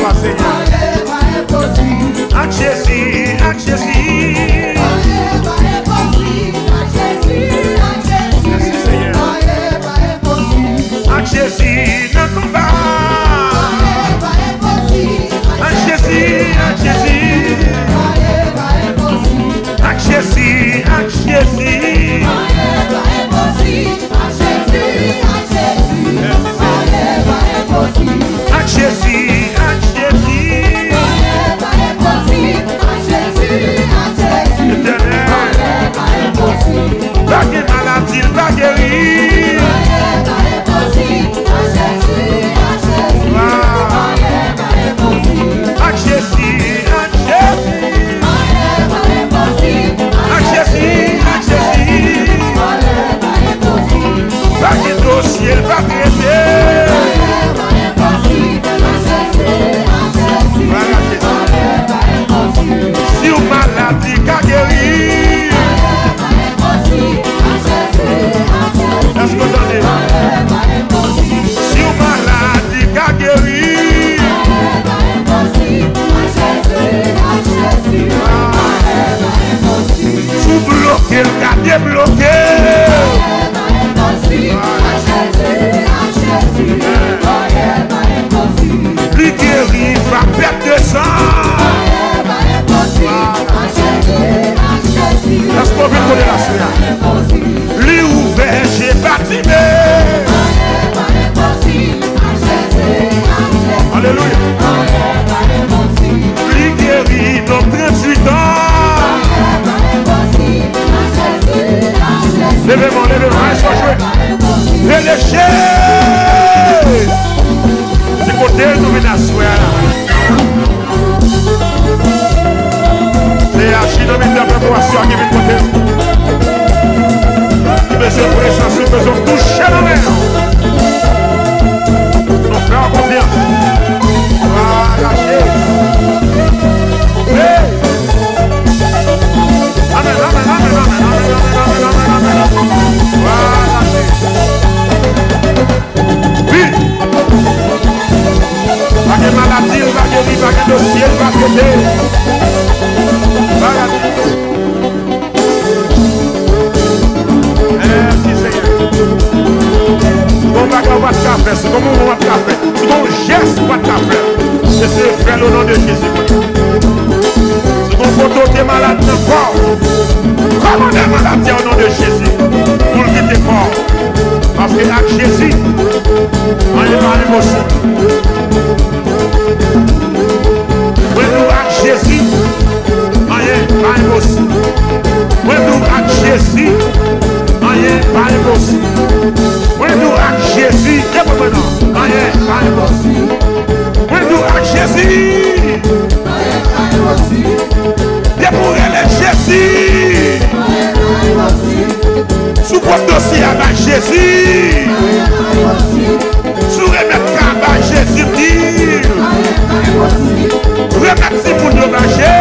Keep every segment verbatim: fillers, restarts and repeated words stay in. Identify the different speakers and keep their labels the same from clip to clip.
Speaker 1: gloire, Seigneur. Ak Jésus, ak Jésus. Merci, Seigneur. Ak Jésus, dans le combat. Ak Jésus, ak Jésus. Ak Jésus, ak Jésus. Ak Jésus, ak Jésus. Pas de maladie, pas guéri. Ak Jésus, ak Jésus. Ak Jésus, ak Jésus. Pas de dossier, pas traité. Si ou maladie, qu'a guéri. Est-ce que vous entendez? Si ou maladie, qu'a guéri. Sous bloqué, le qu'a débloqué. Lui guéri, va perdre de sang. Est-ce qu'on veut connaître la suite? Lui ouvert, j'ai bâtimé. Alléluia. Lui guéri, dans trente-huit ans. Levez-moi, levez-moi, sois joué. Relâchez. C'est côté nous venons à soir. C'est Achille qui vient pour assurer qui vient côté. Nous besoin de présence, nous besoin de toucher la main. Nous faisons confiance. Voilà, Achille. Hey. Amen, amen, amen, amen, amen, amen, amen, amen, amen. Voilà, Achille. Oui. Pas de maladie, pas de vie, pas de dossier, pas de traité. Merci Seigneur. C'est bon bagarre pas de café, c'est comme on va de café, c'est bon geste pas de café. C'est ce frère au nom de Jésus. C'est bon photo t'es malade de corps. Comment t'es malade au nom de Jésus? Pour le quitter fort. Parce que avec Jésus, on est dans l'émotion. Oui, nous avec Jésus. Rien pas impossible. Oui, nous avec Jésus, rien pas impossible. Oui, nous avec Jésus, rien pas impossible. Oui, nous avec Jésus, rien pas impossible. Dépouiller les Jésus, sous votre dossier avec Jésus, sous remettre avec Jésus, remettre si vous nous mangez.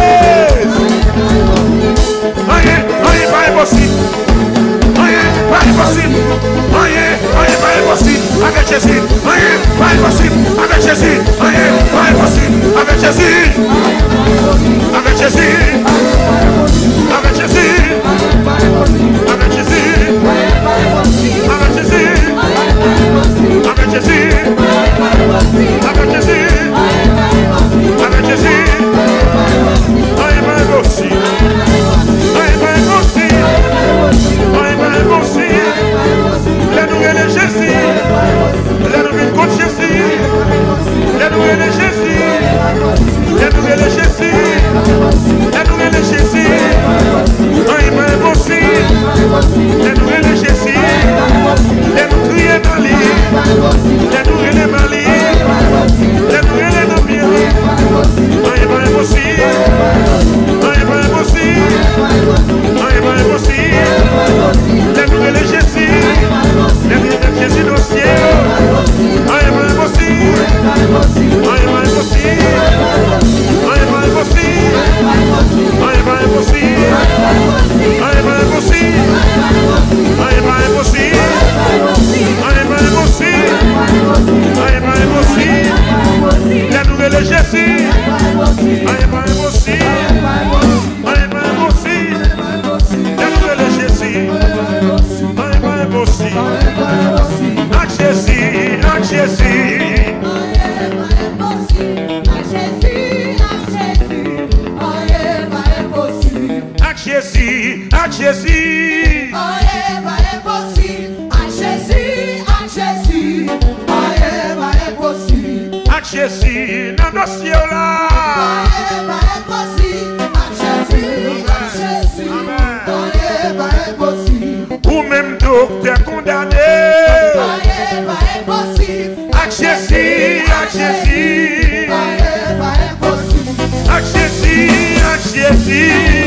Speaker 1: Rien, rien pas impossible. Rien pas impossible. Rien, rien pas impossible. Avec Jésus. Rien pas impossible. Avec Jésus. Rien pas impossible. Avec Jésus. Avec Jésus. Avec Jésus. Avec Jésus. Avec Jésus. Avec Jésus. Avec Jésus. Avec Jésus. Rien pas impossible. Jésus dans le ciel, I am impossible, I am impossible. Jésus.
Speaker 2: Rien pas impossible. À Jésus, à Jésus. Rien pas impossible.
Speaker 1: À Jésus, dans le dossier là.
Speaker 2: Rien pas impossible. À Jésus, à Jésus. Rien pas impossible.
Speaker 1: Ou même docteur condamné.
Speaker 2: Rien pas impossible.
Speaker 1: À Jésus, à Jésus.
Speaker 2: Rien pas impossible.
Speaker 1: À Jésus, à Jésus.